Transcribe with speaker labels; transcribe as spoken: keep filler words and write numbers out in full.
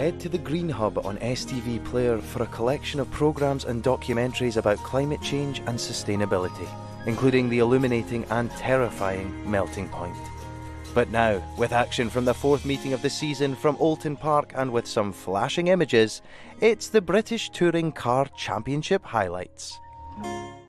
Speaker 1: Head to the Green Hub on S T V Player for a collection of programmes and documentaries about climate change and sustainability, including the illuminating and terrifying Melting Point. But now, with action from the fourth meeting of the season from Oulton Park and with some flashing images, it's the British Touring Car Championship highlights.